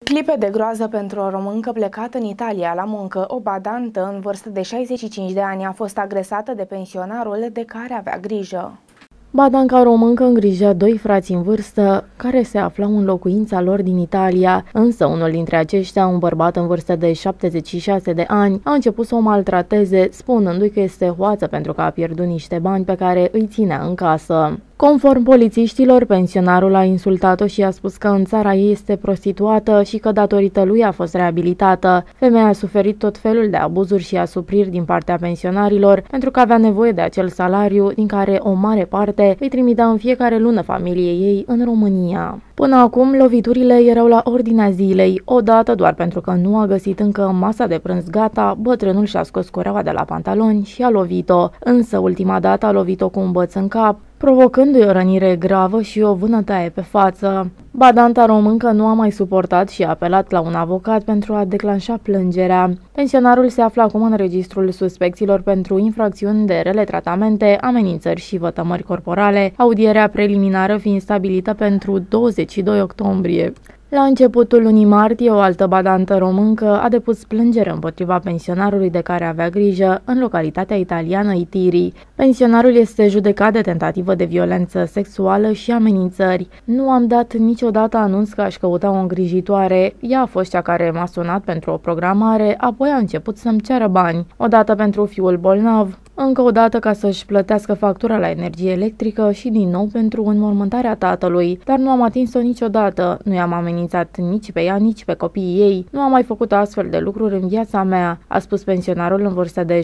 Clipe de groază pentru o româncă plecată în Italia la muncă. O badantă în vârstă de 65 de ani a fost agresată de pensionarul de care avea grijă. Badanca româncă îngrija doi frați în vârstă care se aflau în locuința lor din Italia, însă unul dintre aceștia, un bărbat în vârstă de 76 de ani, a început să o maltrateze, spunându-i că este hoață pentru că a pierdut niște bani pe care îi ținea în casă. Conform polițiștilor, pensionarul a insultat-o și a spus că în țara ei este prostituată și că datorită lui a fost reabilitată. Femeia a suferit tot felul de abuzuri și asupriri din partea pensionarilor pentru că avea nevoie de acel salariu, din care o mare parte îi trimitea în fiecare lună familiei ei în România. Până acum, loviturile erau la ordinea zilei. Odată, doar pentru că nu a găsit încă masa de prânz gata, bătrânul și-a scos cureaua de la pantaloni și a lovit-o. Însă, ultima dată a lovit-o cu un băț în cap, provocându-i o rănire gravă și o vânătaie pe față. Badanta româncă nu a mai suportat și a apelat la un avocat pentru a declanșa plângerea. Pensionarul se află acum în registrul suspecților pentru infracțiuni de rele tratamente, amenințări și vătămări corporale, audierea preliminară fiind stabilită pentru 22 octombrie. La începutul lunii martie, o altă badantă româncă a depus plângere împotriva pensionarului de care avea grijă în localitatea italiană Itiri. Pensionarul este judecat de tentativă de violență sexuală și amenințări. Nu am dat niciodată anunț că aș căuta o îngrijitoare. Ea a fost cea care m-a sunat pentru o programare, apoi a început să-mi ceară bani. Odată pentru fiul bolnav, încă o dată ca să-și plătească factura la energie electrică și din nou pentru înmormântarea tatălui. Dar nu am atins-o niciodată, nu i-am amenințat nici pe ea, nici pe copiii ei. Nu am mai făcut astfel de lucruri în viața mea, a spus pensionarul în vârstă de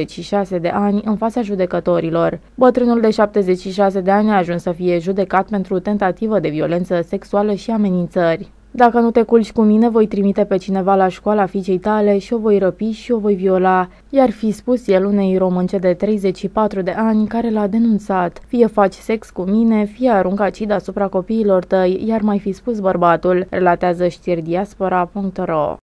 76 de ani în fața judecătorilor. Bătrânul de 76 de ani a ajuns să fie judecat pentru tentativă de violență sexuală și amenințări. Dacă nu te culci cu mine, voi trimite pe cineva la școala fiicei tale și o voi răpi și o voi viola, i-ar fi spus el unei românce de 34 de ani care l-a denunțat. Fie faci sex cu mine, fie arunc acid asupra copiilor tăi, iar mai fi spus bărbatul, relatează știri diaspora.ro.